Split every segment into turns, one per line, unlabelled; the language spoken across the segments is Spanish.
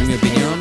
En mi opinión,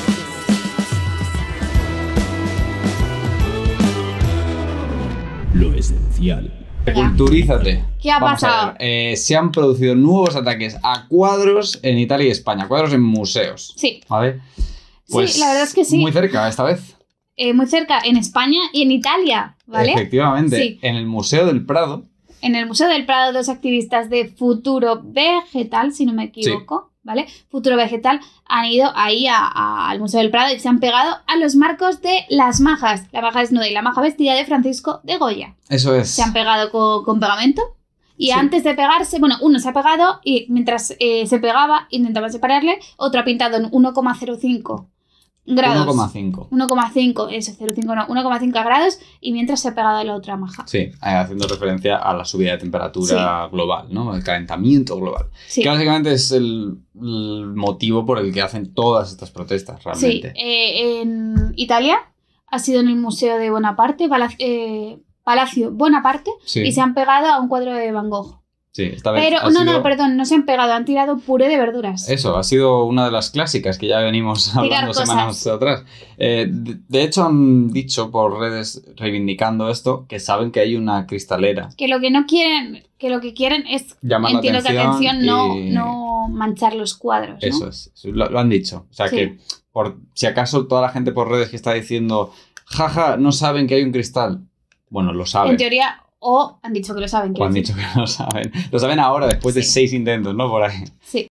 Lo esencial.
Culturízate.
¿Qué ha
Vamos
pasado?
a ver, se han producido nuevos ataques a cuadros en Italia y España, cuadros en museos.
Sí.
¿Vale? Pues
Sí, la verdad es que sí.
Muy cerca esta vez.
Muy cerca, en España y en Italia, ¿vale?
Efectivamente,
Sí.
en el Museo del Prado.
En el Museo del Prado, dos activistas de Futuro Vegetal, si no me equivoco, ¿vale? Futuro Vegetal han ido ahí al Museo del Prado y se han pegado a los marcos de las majas, la maja desnuda y la maja vestida de Francisco de Goya.
Eso es.
Se han pegado con pegamento y
Sí.
antes de pegarse, bueno, uno se ha pegado y mientras se pegaba, intentaban separarle, otro ha pintado en 1,05 grados.
1,5.
1,5, eso, 0,5 no, 1,5 grados y mientras se ha pegado la otra maja.
Sí, haciendo referencia a la subida de temperatura global, ¿no? El calentamiento global.
Sí.
Que básicamente es el motivo por el que hacen todas estas protestas,
Sí,
realmente.
en Italia ha sido en el Museo de Bonaparte, Palacio Bonaparte,
Sí.
y se han pegado a un cuadro de Van Gogh.
Sí, esta vez
Pero,
ha
no,
sido...
perdón, no se han pegado, han tirado puré de verduras.
Eso, ha sido una de las clásicas que ya venimos hablando
cosas.
semanas atrás. De hecho, han dicho por redes reivindicando esto que saben que hay una cristalera.
Que lo que no quieren, que lo que quieren es,
Llamar la
entiendo que
atención y-
no manchar los cuadros, ¿no?
Eso es, lo han dicho. O sea
Sí.
que, por si acaso, toda la gente por redes que está diciendo, jaja, no saben que hay un cristal. Bueno, lo saben.
En teoría, o han dicho que lo saben.
O han
quiero
dicho que no saben. Lo saben ahora, después de
Sí.
6 intentos, ¿no? Por ahí.
decir. Sí.